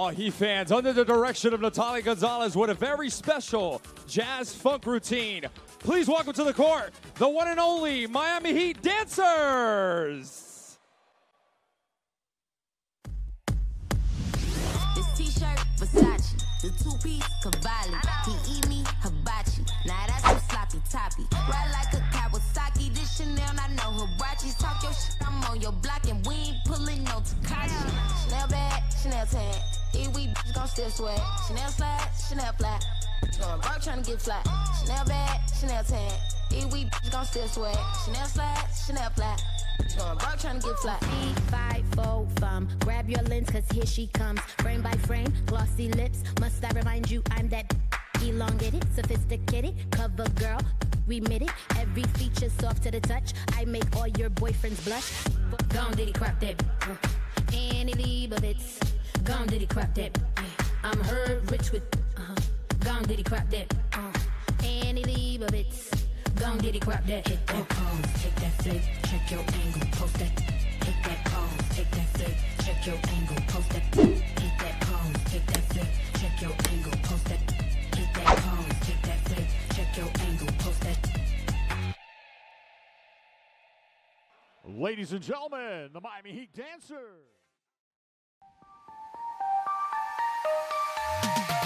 Heat fans, under the direction of Natalia Gonzalez with a very special jazz funk routine. Please welcome to the court, the one and only Miami Heat dancers. This t-shirt, Versace, the two-piece, Cavalli. He eat me, hibachi. Now that's some sloppy toppy. Ride like a Kawasaki, this Chanel, I know Hirachis. Talk your shit, I'm on your block, and we ain't pulling no Takashi. Chanel bag, Chanel tag. These we bitches gon' still sweat. Chanel slide, Chanel flat. Going broke tryna get flat. Chanel bag, Chanel tag. These we bitches gon' still sweat. Chanel slide, Chanel flat. Going broke tryna get flat. 5, 4, fum. Grab your lens, cause here she comes. Frame by frame, glossy lips. Must I remind you I'm that elongated, sophisticated, cover girl. Remit it, every feature soft to the touch. I make all your boyfriends blush. Gone diddy crap that. Annie Leibovitz. Gone diddy crap that. I'm her rich with. Gone diddy crap that. Annie Leibovitz. Gone diddy crap that. Hit that pose, take that flick, check your angle, post that. Hit that pose, take that flick, check your angle, post that. Hit that pose, take that flick, check your angle, post that. Hit that pose, take that flick, check your angle, post that. Ladies and gentlemen, the Miami Heat dancers.